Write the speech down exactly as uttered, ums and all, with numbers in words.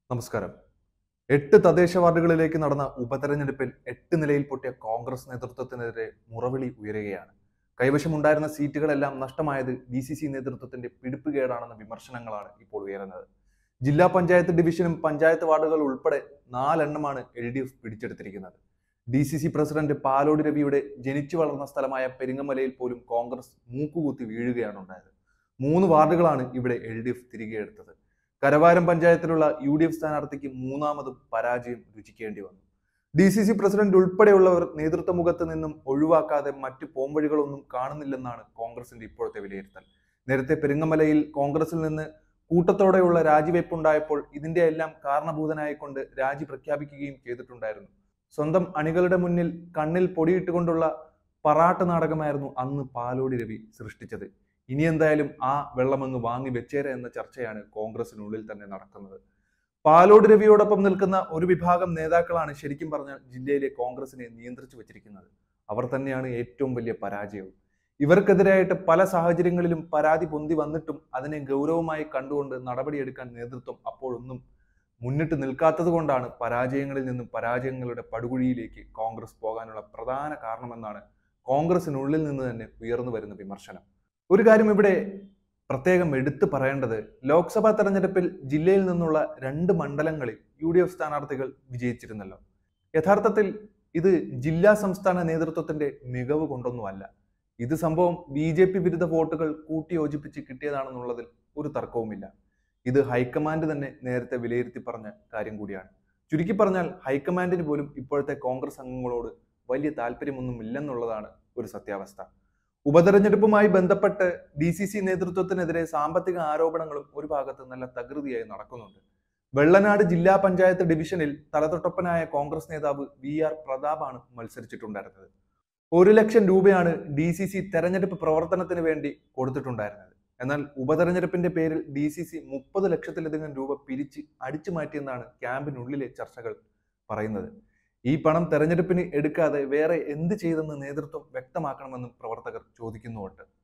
നമസ്കാരം. എട്ട് തദ്ദേശ വാർഡുകളിലേക്ക് നടന്ന ഉപതെരഞ്ഞെടുപ്പിൽ എട്ട് നിലയിൽ പൊട്ടിയ കോൺഗ്രസ് നേതൃത്വത്തിനെതിരെ മുറവിളി ഉയരുകയാണ്. കൈവശമുണ്ടായിരുന്ന സീറ്റുകളെല്ലാം നഷ്ടമായത് ഡി സി സി നേതൃത്വത്തിന്റെ പിടിപ്പുകേടാണെന്ന വിമർശനങ്ങളാണ് ഇപ്പോൾ ഉയരുന്നത്. ജില്ലാ പഞ്ചായത്ത് ഡിവിഷനും പഞ്ചായത്ത് വാർഡുകൾ ഉൾപ്പെടെ നാലെണ്ണമാണ് എൽ ഡി എഫ് പിടിച്ചെടുത്തിരിക്കുന്നത്. D C C president Palode രവിയുടെ ജനിച്ചു വളർന്ന സ്ഥലമായ പെരിങ്ങമലയിൽ പോലും കോൺഗ്രസ് മൂക്കുകുത്തി വീഴുകയാണ് ഉണ്ടായത്. മൂന്ന് വാർഡുകളാണ് ഇവിടെ എൽ ഡി എഫ് തിരികെ എടുത്തത്. കരവാരം പഞ്ചായത്തിലുള്ള യു ഡി എഫ് സ്ഥാനാർത്ഥിക്ക് മൂന്നാമതും പരാജയം രുചിക്കേണ്ടി വന്നു. ഡി സി സി പ്രസിഡന്റ് ഉൾപ്പെടെയുള്ളവർ നേതൃത്വ മുഖത്ത് നിന്നും ഒഴിവാക്കാതെ മറ്റു പോംവഴികളൊന്നും കാണുന്നില്ലെന്നാണ് കോൺഗ്രസിന്റെ ഇപ്പോഴത്തെ വിലയിരുത്തൽ. നേരത്തെ പെരിങ്ങമലയിൽ കോൺഗ്രസിൽ നിന്ന് കൂട്ടത്തോടെയുള്ള രാജിവെപ്പുണ്ടായപ്പോൾ ഇതിന്റെ എല്ലാം കാരണഭൂതനായിക്കൊണ്ട് രാജി പ്രഖ്യാപിക്കുകയും ചെയ്തിട്ടുണ്ടായിരുന്നു. സ്വന്തം അണികളുടെ മുന്നിൽ കണ്ണിൽ പൊടിയിട്ടുകൊണ്ടുള്ള പറാട്ട് നാടകമായിരുന്നു അന്ന് പാലോടി രവി സൃഷ്ടിച്ചത്. ഇനി എന്തായാലും ആ വെള്ളമങ്ങ് വാങ്ങി വെച്ചേര എന്ന ചർച്ചയാണ് കോൺഗ്രസിനുള്ളിൽ തന്നെ നടക്കുന്നത്. പാലോട് രവിയോടൊപ്പം നിൽക്കുന്ന ഒരു വിഭാഗം നേതാക്കളാണ് ശരിക്കും പറഞ്ഞാൽ ജില്ലയിലെ കോൺഗ്രസിനെ നിയന്ത്രിച്ചു വെച്ചിരിക്കുന്നത്. അവർ തന്നെയാണ് ഏറ്റവും വലിയ പരാജയവും. ഇവർക്കെതിരായിട്ട് പല സാഹചര്യങ്ങളിലും പരാതി പൊന്തി വന്നിട്ടും അതിനെ ഗൗരവമായി കണ്ടുകൊണ്ട് നടപടിയെടുക്കാൻ നേതൃത്വം അപ്പോഴൊന്നും മുന്നിട്ട് നിൽക്കാത്തത് കൊണ്ടാണ് പരാജയങ്ങളിൽ നിന്നും പരാജയങ്ങളുടെ പടുകുഴിയിലേക്ക് കോൺഗ്രസ് പോകാനുള്ള പ്രധാന കാരണമെന്നാണ് കോൺഗ്രസിനുള്ളിൽ നിന്ന് തന്നെ ഉയർന്നു വരുന്ന വിമർശനം. ഒരു കാര്യം ഇവിടെ പ്രത്യേകം എടുത്തു പറയേണ്ടത്, ലോക്സഭാ തെരഞ്ഞെടുപ്പിൽ ജില്ലയിൽ നിന്നുള്ള രണ്ട് മണ്ഡലങ്ങളിൽ യു ഡി എഫ് സ്ഥാനാർത്ഥികൾ വിജയിച്ചിരുന്നല്ലോ. യഥാർത്ഥത്തിൽ ഇത് ജില്ലാ സംസ്ഥാന നേതൃത്വത്തിന്റെ മികവ് കൊണ്ടൊന്നുമല്ല. ഇത് സംഭവം ബി ജെ പി വിരുദ്ധ വോട്ടുകൾ കൂട്ടിയോജിപ്പിച്ച് കിട്ടിയതാണെന്നുള്ളതിൽ ഒരു തർക്കവുമില്ല. ഇത് ഹൈക്കമാൻഡ് തന്നെ നേരത്തെ വിലയിരുത്തി പറഞ്ഞ കാര്യം കൂടിയാണ്. ചുരുക്കി പറഞ്ഞാൽ ഹൈക്കമാൻഡിന് പോലും ഇപ്പോഴത്തെ കോൺഗ്രസ് അംഗങ്ങളോട് വലിയ താല്പര്യമൊന്നും ഇല്ലെന്നുള്ളതാണ് ഒരു സത്യാവസ്ഥ. ഉപതെരഞ്ഞെടുപ്പുമായി ബന്ധപ്പെട്ട് ഡി സി സി നേതൃത്വത്തിനെതിരെ സാമ്പത്തിക ആരോപണങ്ങളും ഒരു ഭാഗത്ത് നല്ല തകൃതിയായി നടക്കുന്നുണ്ട്. വെള്ളനാട് ജില്ലാ പഞ്ചായത്ത് ഡിവിഷനിൽ തലതൊട്ടപ്പനായ കോൺഗ്രസ് നേതാവ് വി ആർ പ്രതാപാണ് മത്സരിച്ചിട്ടുണ്ടായിരുന്നത്. ഒരു ലക്ഷം രൂപയാണ് ഡി സി സി തെരഞ്ഞെടുപ്പ് പ്രവർത്തനത്തിന് വേണ്ടി കൊടുത്തിട്ടുണ്ടായിരുന്നത്. എന്നാൽ ഉപതെരഞ്ഞെടുപ്പിന്റെ പേരിൽ ഡി സി സി മുപ്പത് ലക്ഷത്തിലധികം രൂപ പിരിച്ച് അടിച്ചു മാറ്റിയെന്നാണ് ക്യാമ്പിനുള്ളിലെ ചർച്ചകൾ പറയുന്നത്. ഈ പണം തെരഞ്ഞെടുപ്പിന് എടുക്കാതെ വേറെ എന്ത് ചെയ്തെന്ന് നേതൃത്വം വ്യക്തമാക്കണമെന്നും പ്രവർത്തകർ ചോദിക്കുന്നുമുണ്ട്.